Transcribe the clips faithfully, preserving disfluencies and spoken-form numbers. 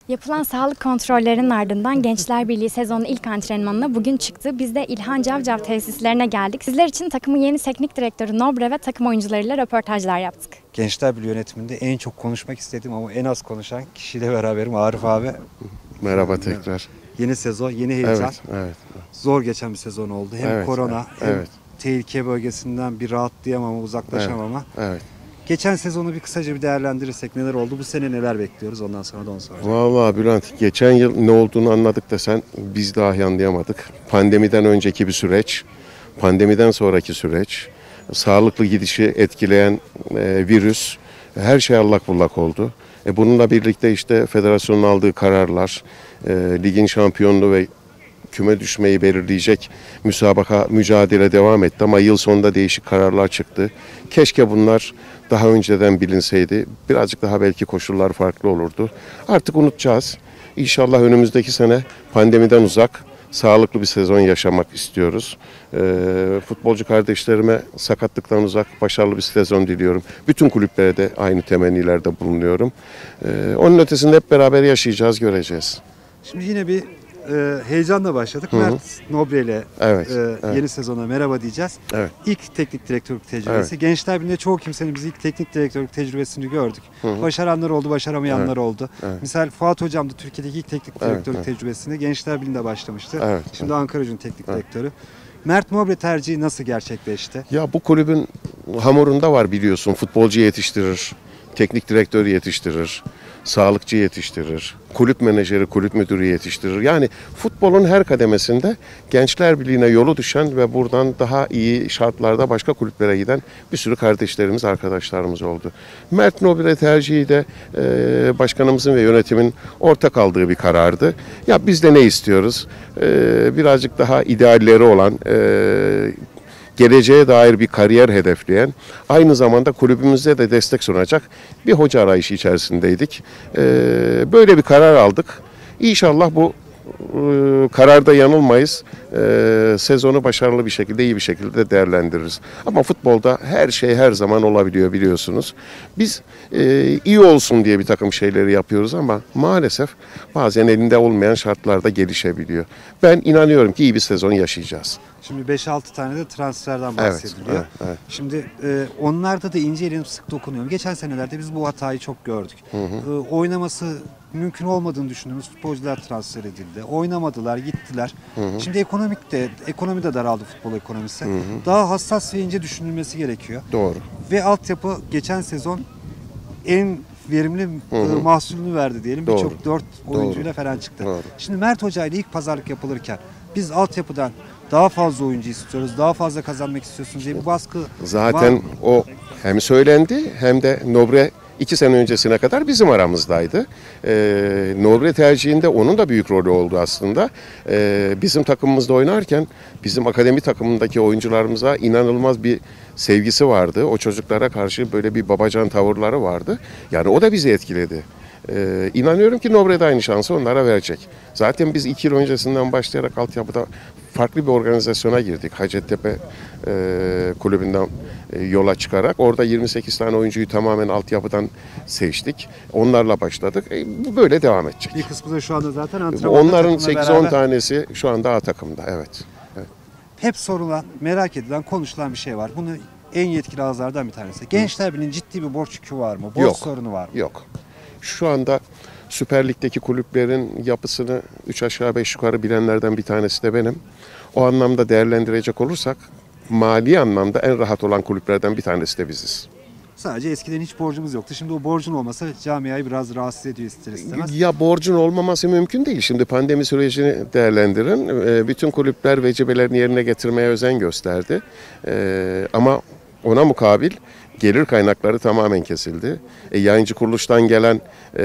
Yapılan sağlık kontrollerinin ardından Gençler Birliği sezonun ilk antrenmanına bugün çıktı. Biz de İlhan Cavcav tesislerine geldik. Sizler için takımın yeni teknik direktörü Nobre ve takım oyuncularıyla röportajlar yaptık. Gençler Birliği yönetiminde en çok konuşmak istediğim ama en az konuşan kişiyle beraberim Arif abi. Merhaba tekrar. Yeni sezon, yeni heyecan. Evet, evet. Zor geçen bir sezon oldu. Hem Evet, korona hem evet. tehlike bölgesinden bir rahatlayamama, uzaklaşamama. Evet, evet. Geçen sezonu bir kısaca bir değerlendirirsek neler oldu? Bu sene neler bekliyoruz? Ondan sonra da onu soracağım. Vallahi Bülent, geçen yıl ne olduğunu anladık da sen biz dahi anlayamadık. Pandemiden önceki bir süreç, pandemiden sonraki süreç, sağlıklı gidişi etkileyen e, virüs, her şey allak bullak oldu. E, bununla birlikte işte federasyonun aldığı kararlar, e, ligin şampiyonluğu ve küme düşmeyi belirleyecek müsabaka, mücadele devam etti ama yıl sonunda değişik kararlar çıktı. Keşke bunlar daha önceden bilinseydi. Birazcık daha belki koşullar farklı olurdu. Artık unutacağız. İnşallah önümüzdeki sene pandemiden uzak, sağlıklı bir sezon yaşamak istiyoruz. Ee, futbolcu kardeşlerime sakatlıktan uzak, başarılı bir sezon diliyorum. Bütün kulüplere de aynı temennilerde bulunuyorum. Ee, onun ötesinde hep beraber yaşayacağız, göreceğiz. Şimdi yine bir e, heyecanla başladık. Hı hı. Mert Nobre ile Evet, e, evet. yeni sezona merhaba diyeceğiz. Evet. İlk teknik direktörlük tecrübesi. Evet. Gençler Birliği'nde çoğu kimsenin biz ilk teknik direktörlük tecrübesini gördük. Hı hı. Başaranlar oldu, başaramayanlar Evet. oldu. Evet. Misal Fuat Hocam da Türkiye'deki ilk teknik Evet, direktörlük evet. tecrübesini Gençler Birliği'nde başlamıştı. Evet, Şimdi Ankara Gücü'nün teknik direktörü. Mert Nobre tercihi nasıl gerçekleşti? Ya bu kulübün hamurunda var biliyorsun. Futbolcu yetiştirir, teknik direktör yetiştirir, sağlıkçı yetiştirir, kulüp menajeri, kulüp müdürü yetiştirir. Yani futbolun her kademesinde Gençler Birliği'ne yolu düşen ve buradan daha iyi şartlarda başka kulüplere giden bir sürü kardeşlerimiz, arkadaşlarımız oldu. Mert Nobre tercihi de e, başkanımızın ve yönetimin ortak aldığı bir karardı. Ya biz de ne istiyoruz? E, birazcık daha idealleri olan, e, geleceğe dair bir kariyer hedefleyen, aynı zamanda kulübümüze de destek sunacak bir hoca arayışı içerisindeydik. Ee, böyle bir karar aldık. İnşallah bu e, kararda yanılmayız. Ee, sezonu başarılı bir şekilde, iyi bir şekilde değerlendiririz. Ama futbolda her şey her zaman olabiliyor biliyorsunuz. Biz e, iyi olsun diye bir takım şeyleri yapıyoruz ama maalesef bazen elinde olmayan şartlarda gelişebiliyor. Ben inanıyorum ki iyi bir sezon yaşayacağız. Şimdi beş altı tane de transferden Evet, bahsediliyor. evet, evet. Şimdi e, onlarda da ince elenip sık dokunuyor. Geçen senelerde biz bu hatayı çok gördük. Hı hı. E, oynaması mümkün olmadığını düşündüğümüz futbolcular transfer edildi. Oynamadılar, gittiler. Hı hı. Şimdi ekonomik de, ekonomi de daraldı, futbol ekonomisi. Hı hı. Daha hassas ve ince düşünülmesi gerekiyor. Doğru. Ve altyapı geçen sezon en verimli Hı hı. e, mahsulünü verdi diyelim. Doğru. Birçok dört Doğru. oyuncuyla falan çıktı. Doğru. Şimdi Mert Hoca ile ilk pazarlık yapılırken biz altyapıdan daha fazla oyuncu istiyoruz, daha fazla kazanmak istiyorsunuz diye bu baskı Zaten var mı? o hem söylendi hem de Nobre iki sene öncesine kadar bizim aramızdaydı. Ee, Nobre tercihinde onun da büyük rolü oldu aslında. Ee, bizim takımımızda oynarken bizim akademi takımındaki oyuncularımıza inanılmaz bir sevgisi vardı. O çocuklara karşı böyle bir babacan tavırları vardı. Yani o da bizi etkiledi. Ee, inanıyorum ki Nobre de aynı şansı onlara verecek. Zaten biz iki yıl öncesinden başlayarak altyapıda farklı bir organizasyona girdik. Hacettepe e, kulübünden e, yola çıkarak orada yirmi sekiz tane oyuncuyu tamamen altyapıdan seçtik. Onlarla başladık. E, bu böyle devam edecek. Bir kısmı da şu anda zaten antrenmanda Onların takımla sekiz on beraber. tanesi şu anda A takımda. Evet. evet. Hep sorulan, merak edilen, konuşulan bir şey var. Bunu en yetkili ağızlardan bir tanesi. Gençler Birliği'nin ciddi bir borç yükü var mı? Borç Yok. sorunu var mı? Yok. Şu anda Süper Lig'deki kulüplerin yapısını üç aşağı beş yukarı bilenlerden bir tanesi de benim. O anlamda değerlendirecek olursak mali anlamda en rahat olan kulüplerden bir tanesi de biziz. Sadece eskiden hiç borcumuz yoktu. Şimdi o borcun olmasa camiayı biraz rahatsız ediyor ister istemez. Ya borcun olmaması mümkün değil. Şimdi pandemi sürecini değerlendirin. Ee, Bütün kulüpler vecibelerini yerine getirmeye özen gösterdi. Ee, Ama ona mukabil gelir kaynakları tamamen kesildi. E, yayıncı kuruluştan gelen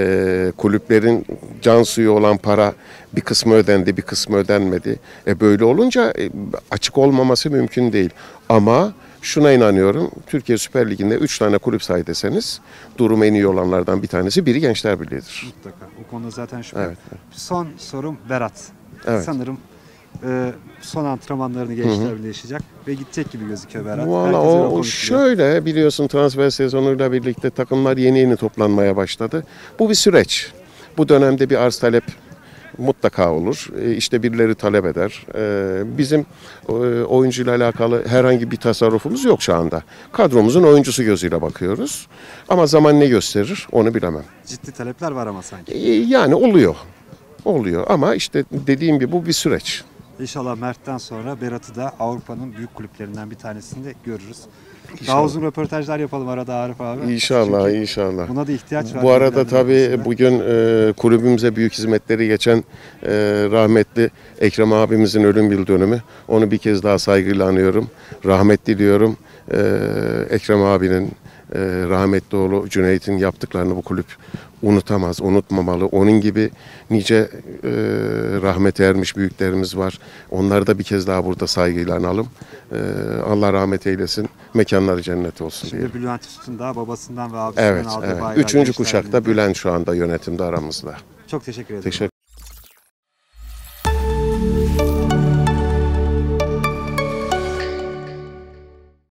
e, kulüplerin can suyu olan para bir kısmı ödendi, bir kısmı ödenmedi. E, böyle olunca e, açık olmaması mümkün değil. Ama şuna inanıyorum, Türkiye Süper Ligi'nde üç tane kulüp say deseniz durum en iyi olanlardan bir tanesi biri Gençler Birliği'dir. Mutlaka. O konuda zaten şu. Evet. Son sorum Berat. Evet. Sanırım e, son antrenmanlarını Gençler Birliği yaşayacak ve gidecek gibi gözüküyor Berat. Valla Herkes öyle o, o konuşuyor. şöyle biliyorsun transfer sezonuyla birlikte takımlar yeni yeni toplanmaya başladı. Bu bir süreç. Bu dönemde bir arz talep mutlaka olur. E, İşte birileri talep eder. E, Bizim e, oyuncuyla alakalı herhangi bir tasarrufumuz yok şu anda. Kadromuzun oyuncusu gözüyle bakıyoruz. Ama zaman ne gösterir onu bilemem. Ciddi talepler var ama sanki. E, Yani oluyor. Oluyor ama işte dediğim gibi bu bir süreç. İnşallah Mert'ten sonra Berat'ı da Avrupa'nın büyük kulüplerinden bir tanesinde görürüz. Daha İnşallah. uzun röportajlar yapalım arada Arif abi. İnşallah, Çünkü inşallah. buna da ihtiyaç var. Bu arada Birbirlerinin tabii arasında. bugün e, kulübümüze büyük hizmetleri geçen e, rahmetli Ekrem abimizin ölüm yıl dönümü. Onu bir kez daha saygıyla anıyorum. Rahmet diliyorum. E, Ekrem abinin, e, rahmetli oğlu Cüneyt'in yaptıklarını bu kulüp unutamaz, unutmamalı. Onun gibi nice e, rahmete ermiş büyüklerimiz var. Onları da bir kez daha burada saygıyla analım. E, Allah rahmet eylesin. Mekanları cennet olsun diye. Şimdi Bülent Üstün daha babasından ve abisinden Evet, aldığı evet. bayrağı Üçüncü Gençler kuşakta Birliği'nde. Bülent şu anda yönetimde aramızda. Çok teşekkür ederim. Teşekkür